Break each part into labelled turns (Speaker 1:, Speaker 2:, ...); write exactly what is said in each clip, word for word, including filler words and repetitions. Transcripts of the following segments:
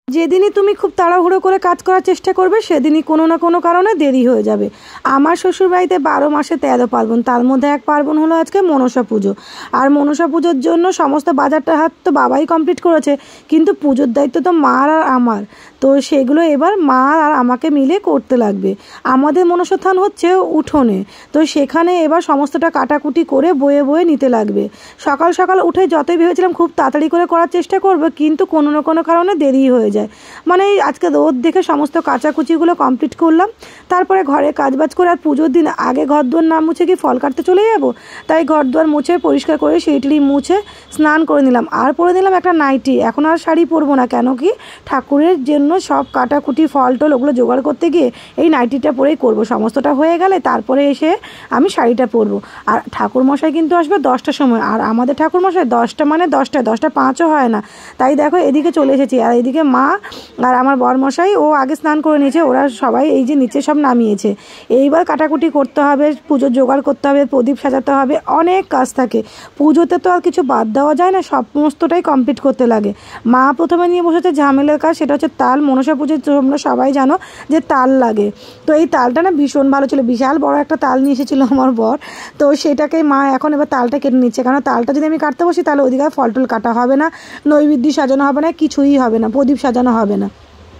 Speaker 1: যেদিনই তুমি খুব তাড়াহুড়ো করে কাজ করার চেষ্টা করবে সেদিনই কোনো না কোনো কারণে দেরি হয়ে যাবে। আমার শ্বশুরবাড়িতে বারো মাসে তেরো পার্বণ, তার মধ্যে এক পার্বণ হলো আজকে মনসা পুজো। আর মনসা পুজোর জন্য সমস্ত বাজারটা হাত তো বাবাই কমপ্লিট করেছে, কিন্তু পুজোর দায়িত্ব তো মার আর আমার, তো সেগুলো এবার মা আর আমাকে মিলে করতে লাগবে। আমাদের মনসা থান হচ্ছে উঠোনে, তো সেখানে এবার সমস্তটা কাটাকুটি করে বয়ে বয়ে নিতে লাগবে। সকাল সকাল উঠে যতই ভেবেছিলাম খুব তাড়াতাড়ি করে করার চেষ্টা করবো, কিন্তু কোনো না কোনো কারণে দেরি হয়ে যায়। মানে আজকে রোদ দেখে সমস্ত কাচাকুচিগুলো কমপ্লিট করলাম, তারপরে ঘরে কাজবাজ করে আর পুজোর দিন আগে ঘর দুয়ার না মুছে কি ফল কাটতে চলে যাব, তাই ঘর দুয়ার মুছে পরিষ্কার করে সেইটি মুছে স্নান করে নিলাম। আর পরে নিলাম একটা নাইটি। এখন আর শাড়ি পরবো না, কেন কি ঠাকুরের জন্য সব কাটাকুটি ফল টল ওগুলো জোগাড় করতে গিয়ে এই নাইটিটা পরেই করবো। সমস্তটা হয়ে গেলে তারপরে এসে আমি শাড়িটা পরবো। আর ঠাকুরমশাই কিন্তু আসবে দশটার সময়, আর আমাদের ঠাকুরমশাই দশটা মানে দশটায় দশটা পাঁচও হয় না। তাই দেখো এদিকে চলে এসেছি, আর এদিকে মা আর আমার বরমশাই ও আগে স্নান করে নিয়েছে, ওরা সবাই এই যে নিচে সব নামিয়েছে। এইবার কাটাকুটি করতে হবে, পুজোর জোগাড় করতে হবে, প্রদীপ সাজাতে হবে, অনেক কাজ থাকে। পুজোতে তো আর কিছু বাদ দেওয়া যায় না, সমস্তটাই কমপ্লিট করতে লাগে। মা প্রথমে নিয়ে বসেছে ঝামেলার কাজ, সেটা হচ্ছে তাল। মনসা পুজোর তোমরা সবাই জানো যে তাল লাগে, তো এই তালটা না ভীষণ ভালো ছিল, বিশাল বড় একটা তাল নিয়ে এসেছিলো আমার বর। তো সেটাকেই মা এখন এবার তালটা কেটে নিচ্ছে, কারণ তালটা যদি আমি কাটতে বসি তাহলে ওইদিকে ফল টল কাটা হবে না, নৈবেদ্য সাজানো হবে না, কিছুই হবে না, প্রদীপ সাজানো হবে না।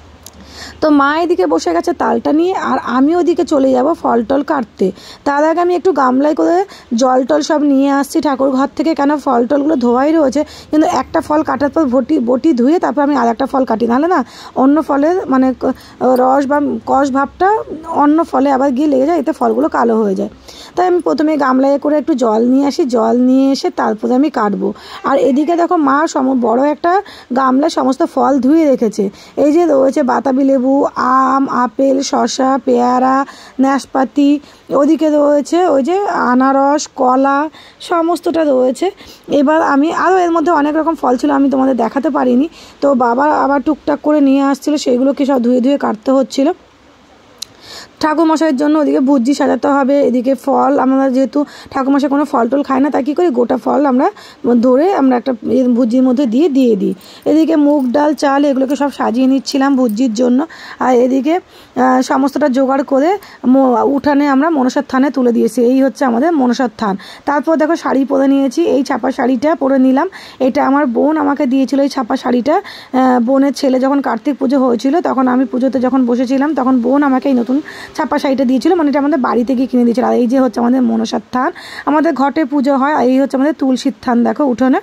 Speaker 1: তো মা এদিকে বসে গেছে তালটা নিয়ে, আর আমি ওদিকে চলে যাব ফল টল কাটতে। তার আগে আমি একটু গামলায় করে জল টল সব নিয়ে আসছি ঠাকুর ঘর থেকে, কেন ফল টলগুলো ধোয়াই রয়েছে, কিন্তু একটা ফল কাটার পর বটি বটি ধুয়ে তারপর আমি আর একটা ফল কাটি, নাহলে না অন্য ফলের মানে রস বা কষ ভাবটা অন্য ফলে আবার গিয়ে লেগে যায়, এতে ফলগুলো কালো হয়ে যায়। তাই আমি প্রথমে গামলায় করে একটু জল নিয়ে আসি, জল নিয়ে এসে তারপরে আমি কাটবো। আর এদিকে দেখো মা সম বড় একটা গামলায় সমস্ত ফল ধুয়ে রেখেছে। এই যে রয়েছে বাতাবি লেবু, আম, আপেল, শসা, পেয়ারা, নাশপাতি, ওদিকে রয়েছে ওই যে আনারস, কলা, সমস্তটা রয়েছে। এবার আমি আরও এর মধ্যে অনেক রকম ফল ছিল, আমি তোমাদের দেখাতে পারিনি। তো বাবা আবার টুকটাক করে নিয়ে আসছিলো, সেইগুলোকে সব ধুয়ে ধুয়ে কাটতে হচ্ছিলো। ঠাকুরমশাইয়ের জন্য ওদিকে ভুজি সাজাতে হবে, এদিকে ফল আমরা যেহেতু ঠাকুরমশাই কোনো ফল টল খায় না, তাই কী করি গোটা ফল আমরা ধরে আমরা একটা ভুজির মধ্যে দিয়ে দিয়ে দিই। এদিকে মুগ ডাল চাল এগুলোকে সব সাজিয়ে নিচ্ছিলাম ভুজির জন্য, আর এদিকে সমস্তটা জোগাড় করে উঠানে আমরা মনসার থানে তুলে দিয়েছি। এই হচ্ছে আমাদের মনসার থান। তারপর দেখো শাড়ি পরে নিয়েছি, এই ছাপা শাড়িটা পরে নিলাম। এটা আমার বোন আমাকে দিয়েছিল এই ছাপা শাড়িটা। বোনের ছেলে যখন কার্তিক পুজো হয়েছিল তখন আমি পুজোতে যখন বসেছিলাম তখন বোন আমাকে এই নতুন ছাপা শাড়িটা দিয়েছিল, মানে এটা আমাদের বাড়িতে গিয়ে কিনে দিয়েছিল। আর এই যে হচ্ছে আমাদের মনসার থান, আমাদের ঘটে পুজো হয়, আর এই হচ্ছে আমাদের তুলসীর থান দেখো উঠোনে।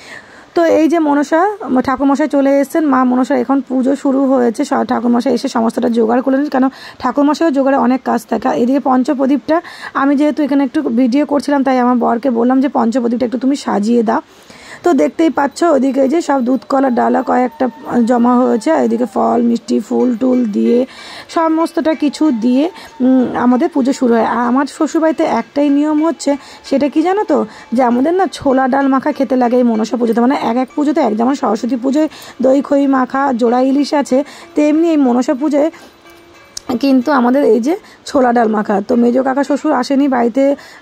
Speaker 1: তো এই যে মনসা ঠাকুরমশাই চলে এসেছেন, মা মনসা এখন পুজো শুরু হয়েছে, ঠাকুরমশাই এসে সমস্তটা জোগাড় করলেন, কেন ঠাকুরমশাইও জোগাড়ে অনেক কাজ থাকে। এদিকে পঞ্চপ্রদীপটা আমি যেহেতু এখানে একটু ভিডিও করছিলাম তাই আমার বরকে বললাম যে পঞ্চপ্রদীপটা একটু তুমি সাজিয়ে দাও। তো দেখতেই পাচ্ছ ওদিকে যে সব দুধ কলার ডালা কয়েকটা জমা হয়েছে, এদিকে ফল মিষ্টি ফুল টুল দিয়ে সমস্তটা কিছু দিয়ে আমাদের পুজো শুরু হয়। আর আমার শ্বশুরবাড়িতে একটাই নিয়ম হচ্ছে, সেটা কি জানো তো, যে আমাদের না ছোলা ডাল মাখা খেতে লাগে এই মনসা পুজোতে। মানে এক এক পুজোতে এক, যেমন সরস্বতী পুজোয় দই খই মাখা জোড়া ইলিশ আছে, তেমনি এই মনসা পুজোয় কিন্তু আমাদের এই যে ছোলা ডাল মাখা। তো মেজো কাকা শ্বশুর আসেনি বাড়িতে,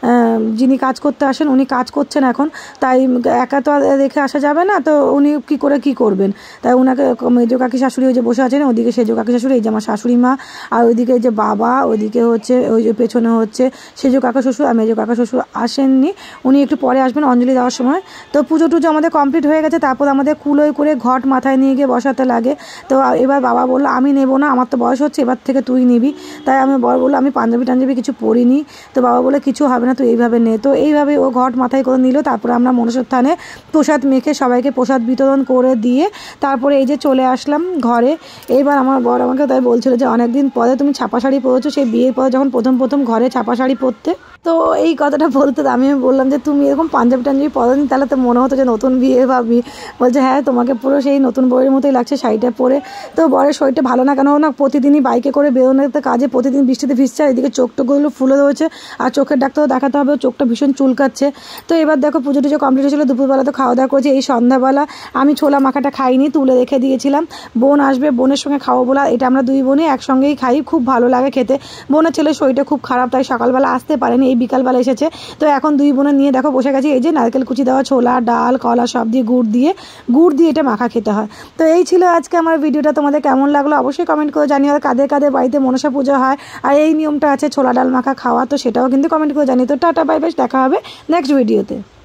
Speaker 1: যিনি কাজ করতে আসেন উনি কাজ করছেন এখন, তাই একা তো রেখে আসা যাবে না, তো উনি কী করে কি করবেন, তাই ওনাকে মেজো কাকি শাশুড়ি ওই যে বসে আছেন, ওদিকে সেজো কাকি শাশুড়ি, এই যে আমার শাশুড়ি মা, আর ওইদিকে যে বাবা, ওইদিকে হচ্ছে ওই যে পেছনে হচ্ছে সেজো কাকা শ্বশুর, আর মেজো কাকা শ্বশুর আসেননি, উনি একটু পরে আসবেন অঞ্জলি দেওয়ার সময়। তো পুজো টুজো আমাদের কমপ্লিট হয়ে গেছে, তারপর আমাদের কুলোয় করে ঘট মাথায় নিয়ে গিয়ে বসাতে লাগে। তো এবার বাবা বললো আমি নেবো না, আমার তো বয়স হচ্ছে, এবার থেকে তুই নিবি। তাই আমি বর বললো আমি পাঞ্জাবি টাঞ্জাবি কিছু পরিনি। তো বাবা বলে কিছু হবে না, তুই এইভাবে নে। তো এইভাবে ও ঘট মাথায় করে নিল। তারপরে আমরা মনসার থানে প্রসাদ মেখে সবাইকে প্রসাদ বিতরণ করে দিয়ে তারপরে এই যে চলে আসলাম ঘরে। এইবার আমার বর আমাকে তাই বলছিল যে অনেকদিন পরে তুমি ছাপা শাড়ি পরেছো, সেই বিয়ের পরে যখন প্রথম প্রথম ঘরে ছাপা শাড়ি পরতে। তো এই কথাটা বলতে আমি বললাম যে তুমি এরকম পাঞ্জাবি টাঞ্জাবি পরনি, তাহলে তো মনে হতো যে নতুন বিয়ে ভাবি। বলছে হ্যাঁ তোমাকে পুরো সেই নতুন বইয়ের মতোই লাগছে শাড়িটা পরে। তো বরের শরীরটা ভালো না, কেন না প্রতিদিনই বাইকে করে বেরোনোতে কাজে প্রতিদিন বৃষ্টিতে ভিজছে, এদিকে চোখ টোকগুলো ফুলে রয়েছে, আর চোখের ডাক্তারও দেখাতে হবে, চোখটা ভীষণ চুলকাচ্ছে। তো এবার দেখো পুজো টুজো কমপ্লিট হয়েছিল, দুপুরবেলা তো খাওয়া দাওয়া করেছি। এই সন্ধ্যাবেলা আমি ছোলা মাখাটা খাইনি, তুলে রেখে দিয়েছিলাম, বোন আসবে বোনের সঙ্গে খাবো বলা। এটা আমরা দুই বোনই একসঙ্গেই খাই, খুব ভালো লাগে খেতে। বোনের ছেলের শরীরটা খুব খারাপ, তাই সকালবেলা আসতে পারেনি। এই বিকালবেলা এসেছে। তো এখন দুই বোনে নিয়ে দেখো বসে গেছি, এই যে নারকেল কুচি দেওয়া ছোলা, ডাল, কলা সব দিয়ে গুড় দিয়ে গুড় দিয়ে এটা মাখা খেতে হয়। তো এই ছিল আজকে আমার ভিডিওটা, তোমাদের কেমন লাগলো অবশ্যই কমেন্ট করে জানিও। আর কাদের কাদের বাড়িতে মনসা পুজো হয় আর এই নিয়মটা আছে ছোলা ডাল মাখা খাওয়া, তো সেটাও কিন্তু কমেন্ট করে জানিও। তো টাটা বাই বাই, দেখা হবে নেক্সট ভিডিওতে।